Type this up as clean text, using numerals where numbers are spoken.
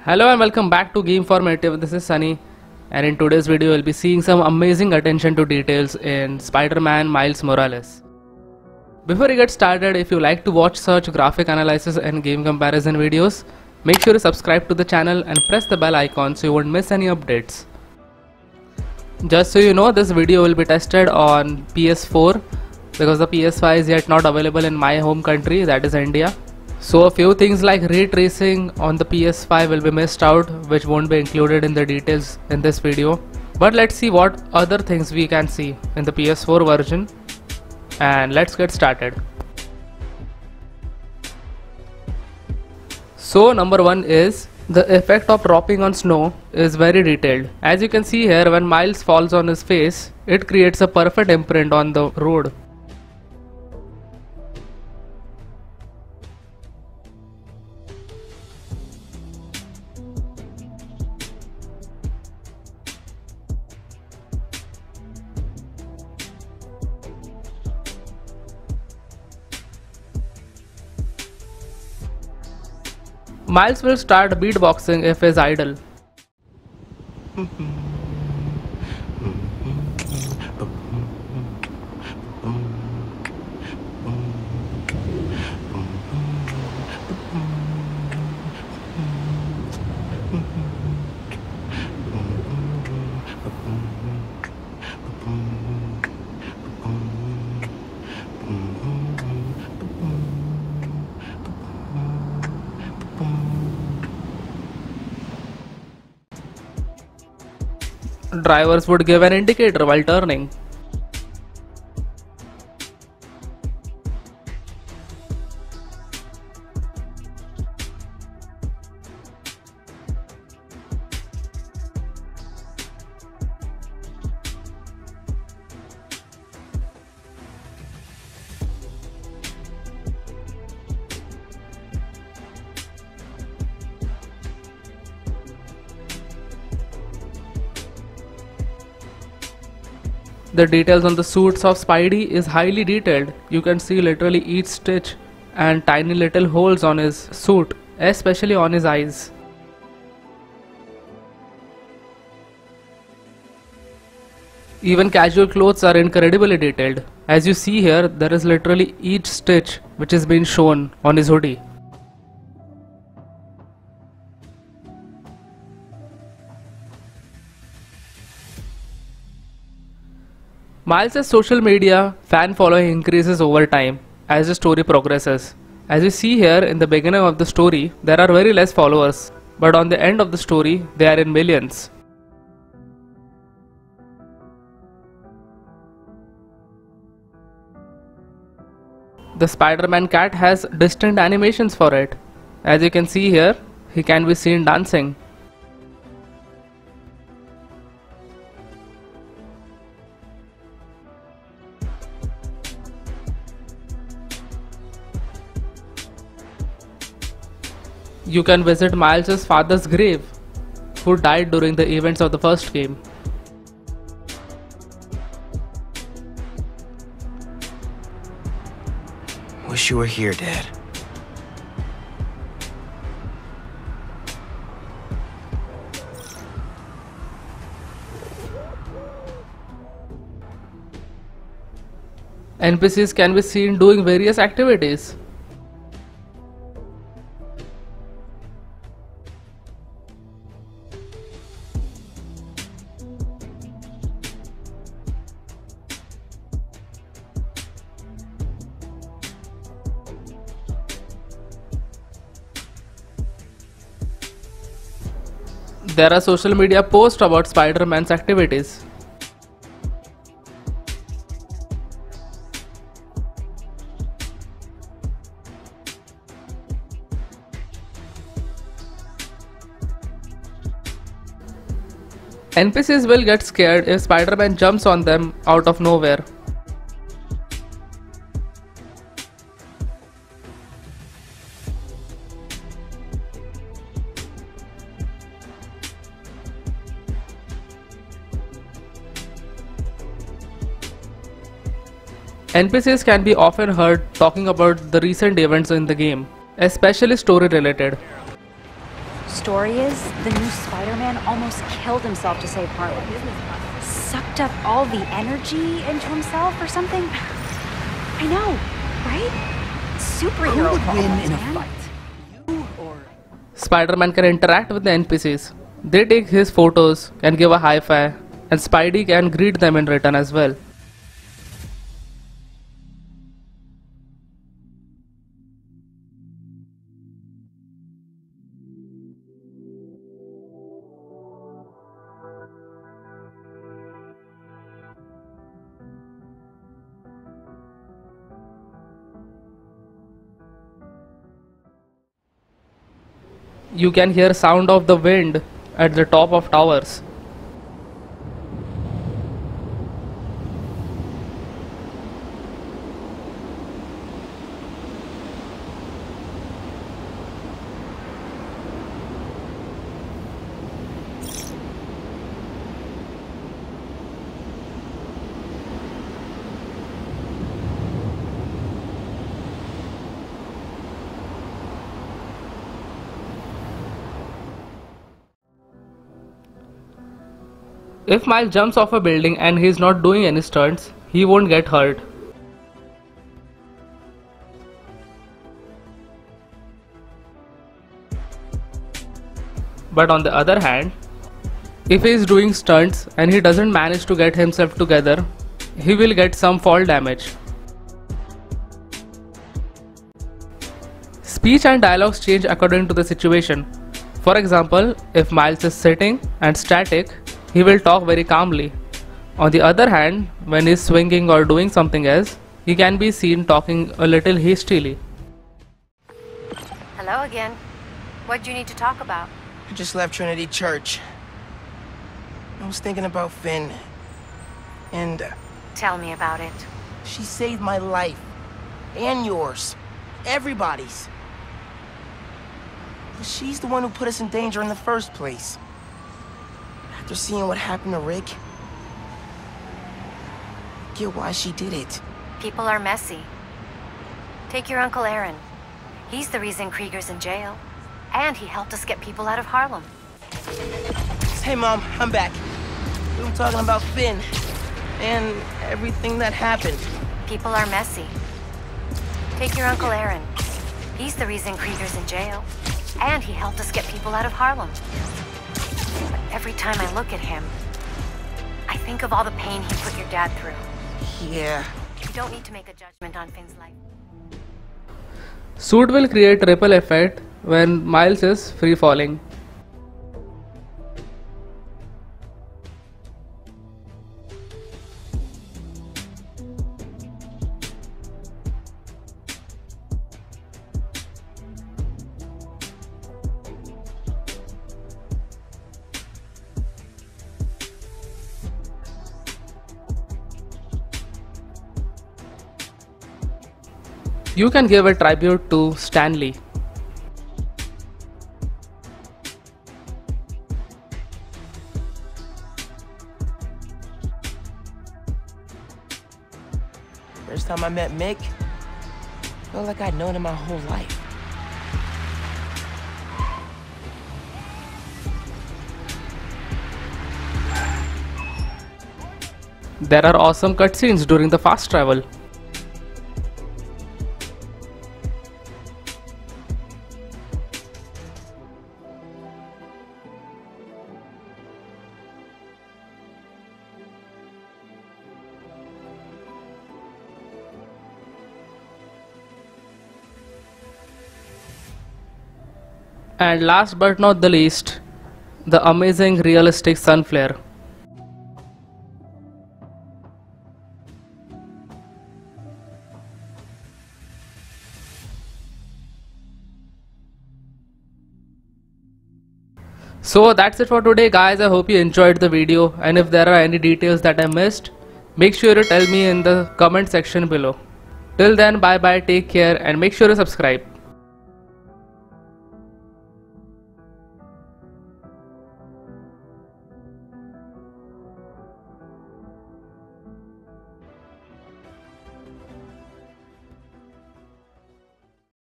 Hello and welcome back to Gameformative. This is Sunny, and in today's video we'll be seeing some amazing attention to details in Spider-Man Miles Morales. Before we get started, if you like to watch such graphic analysis and game comparison videos, make sure to subscribe to the channel and press the bell icon so you won't miss any updates. Just so you know, this video will be tested on PS4 because the PS5 is yet not available in my home country, that is India. So a few things like ray tracing on the PS5 will be missed out, which won't be included in the details in this video. But let's see what other things we can see in the PS4 version, and let's get started. So number one is the effect of dropping on snow is very detailed. As you can see here, when Miles falls on his face, it creates a perfect imprint on the road. Miles will start beatboxing if he's idle. Drivers would give an indicator while turning. The details on the suits of Spidey is highly detailed. You can see literally each stitch and tiny little holes on his suit, especially on his eyes. Even casual clothes are incredibly detailed. As you see here, there is literally each stitch which has been shown on his hoodie. Miles' social media fan following increases over time as the story progresses. As you see here, in the beginning of the story, there are very less followers, but on the end of the story, they are in millions. The Spider-Man cat has distinct animations for it. As you can see here, he can be seen dancing. You can visit Miles' father's grave, who died during the events of the first game. Wish you were here, Dad. NPCs can be seen doing various activities. There are social media posts about Spider-Man's activities. NPCs will get scared if Spider-Man jumps on them out of nowhere. NPCs can be often heard talking about the recent events in the game, especially story related. story is the new Spider-Man almost killed himself to save Harlem. Sucked up all the energy into himself or something. I know, right? Superhero Who would win problems, in a man. fight? You or... Spider-Man can interact with the NPCs. They take his photos, can give a high five, and Spidey can greet them in return as well. You can hear sound of the wind at the top of towers. If Miles jumps off a building and he's not doing any stunts, he won't get hurt. But on the other hand, if he is doing stunts and he doesn't manage to get himself together, he will get some fall damage. Speech and dialogues change according to the situation. For example, if Miles is sitting and static, he will talk very calmly. On the other hand, when he is swinging or doing something else, he can be seen talking a little hastily. Hello again. What do you need to talk about? I just left Trinity Church. I was thinking about Finn. And Tell me about it. she saved my life. And yours. Everybody's. She's the one who put us in danger in the first place. After seeing what happened to Rick, I get why she did it. People are messy. Take your Uncle Aaron. He's the reason Krieger's in jail. And he helped us get people out of Harlem. Hey, Mom, I'm back. We were talking about Finn and everything that happened. People are messy. Take your Uncle Aaron. He's the reason Krieger's in jail. And he helped us get people out of Harlem. But every time I look at him, I think of all the pain he put your dad through. Yeah. You don't need to make a judgment on Finn's life. Suit will create ripple effect when Miles is free falling. You can give a tribute to Stan Lee. First time I met Mick, felt like I'd known him my whole life. There are awesome cutscenes during the fast travel. And last but not the least, the amazing realistic sun flare. So that's it for today guys, I hope you enjoyed the video, and if there are any details that I missed, make sure to tell me in the comment section below. Till then, bye bye, take care, and make sure to subscribe.